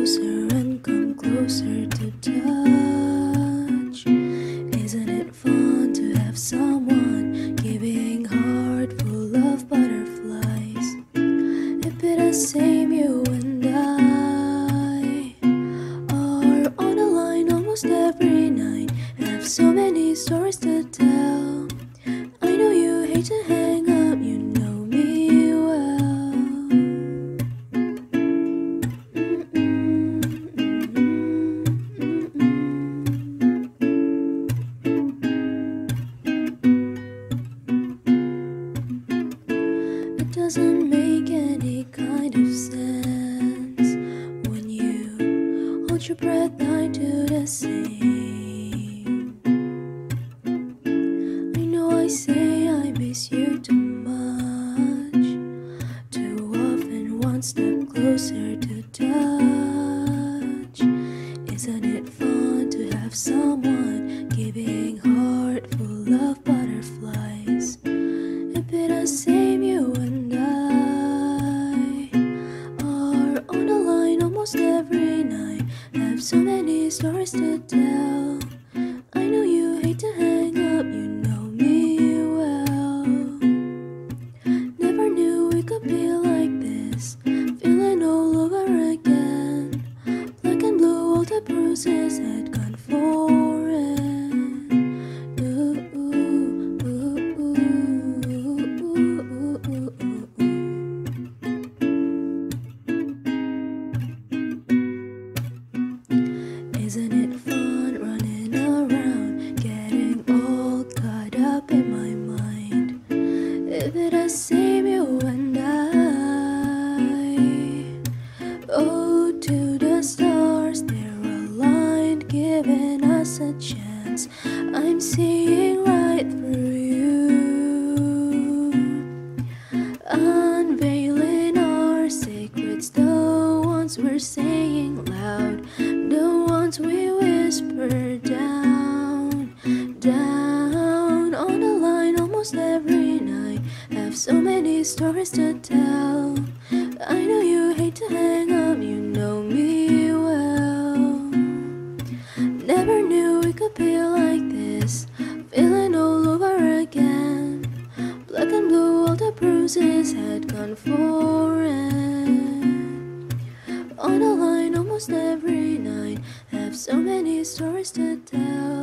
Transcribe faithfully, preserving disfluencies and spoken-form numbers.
closer and come closer to touch. Isn't it fun to have someone giving heart full of butterflies? It'd be the same, you and I are on the line almost every night. Have so many stories to tell. I know you hate to hang up, you know me well. It doesn't make any kind of sense when you hold your breath, I do the same. I know I say I miss you too much, too often one step closer to touch. Isn't it fun to have someone giving heart full of butterflies? It'd be the same, you and I are on the line almost every night. Have so many stories to tell. I know you hate to hang up, you know me well. Never knew we could be like this, feeling all over again. Black and blue, all the bruises had gone foreign. Ooh, ooh, ooh, ooh, ooh, ooh, ooh, ooh, ooh. Isn't it fun running around, getting all caught up in my mind? It'd be the same, you and I. Oh, to the stars, they're aligned, giving us a chance. I'm seeing right through you, unveiling our secrets, the ones we're saying loud, the ones we whisper down, down on the line almost every night. Have so many stories to tell. I know you hate to hang up, you know me well. Never knew we could be like this, feeling all over again. Black and blue, all the bruises had gone foreign. On the line almost every night. Have so many stories to tell.